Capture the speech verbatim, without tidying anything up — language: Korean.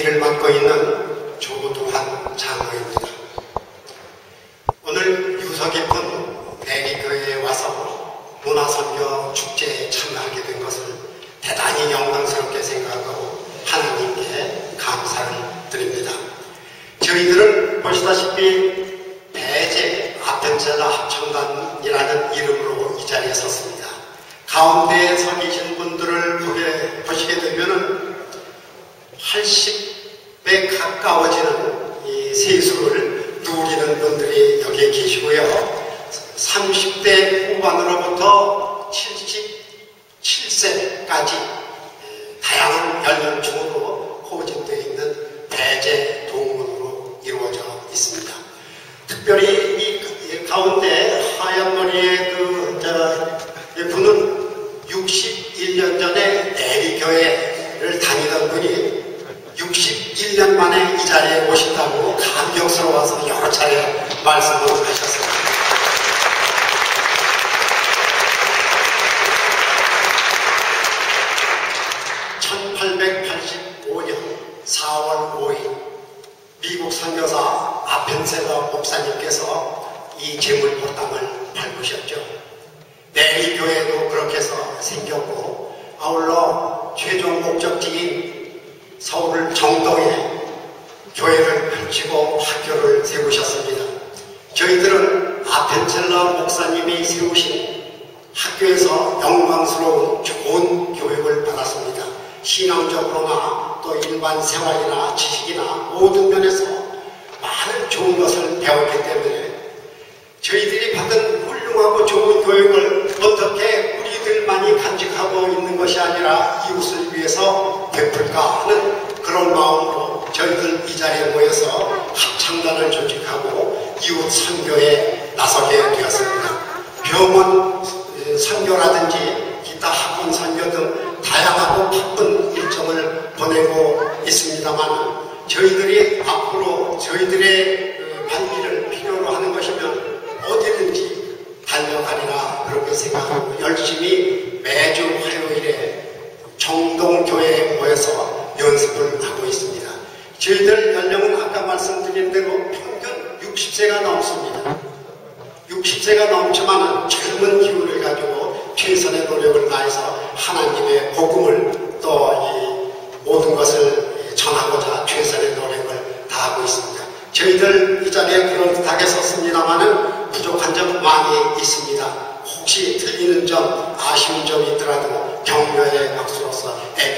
일을 맡고 있는 조두환 장로입니다. 오늘 유서 깊은 대리교회에 와서 문화선교 축제에 참여하게 된 것을 대단히 영광스럽게 생각하고 하나님께 감사를 드립니다. 저희들은 보시다시피 배제 아펜셀라 합창단이라는 이름으로 이 자리에 섰습니다. 가운데에 서 계신 분들을 보게, 보시게 되면은 팔십에 가까워지는 이 세수를 누리는 분들이 여기에 계시고요. 삼십 대 후반으로부터 칠십칠 세까지 다양한 연령층으로 포진되어 있는 배제 동문으로 이루어져 있습니다. 특별히 이 가운데 하얀 머리의 그 저, 분은 육십일 년 전에 대리교회를 다니던 분이 육십일 년 만에 이 자리에 오신다고 감격스러워서 여러 차례 말씀을 하셨습니다. 천팔백팔십오 년 사월 오일 미국 선교사 아펜셀러 목사님께서 이 제물포땅을 밟으셨죠. 대리교회도 그렇게 해서 생겼고, 아울러 최종 목적지인 서울 정동에 교회를 펼치고 학교를 세우셨습니다. 저희들은 아펜셀러 목사님이 세우신 학교에서 영광스러운 좋은 교육을 받았습니다. 신앙적으로나 또 일반 생활이나 지식이나 모든 면에서 많은 좋은 것을 배웠기 때문에 저희들이 받은 훌륭하고 좋은 교육을 어떻게 우리들만이 간직하고 있는 것이 아니라 이웃을 위해서 베풀까 하는 그런 마음으로 저희들 이 자리에 모여서 합창단을 조직하고 이웃 선교에 나서게 되었습니다. 병원 선교라든지 기타 학원 선교 등 다양하고 바쁜 일정을 보내고 있습니다만, 저희들이 앞으로 저희들의 반기를 필요로 하는 것이면 어디든지 달려가리라 그렇게 생각하고 열심히 매주 화요일에 정동교회에 모여서 연습을 하고 있습니다. 저희들 연령은 아까 말씀드린 대로 평균 육십 세가 넘습니다. 육십 세가 넘지만 젊은 기운을 가지고 최선의 노력을 다해서 하나님의 복음을 또 이 모든 것을 전하고자 최선의 노력을 다하고 있습니다. 저희들 이 자리에 그럴듯하게 섰습니다만은 부족한 점 많이 있습니다. 혹시 틀리는 점, 아쉬운 점이 있더라도 격려의 박수로서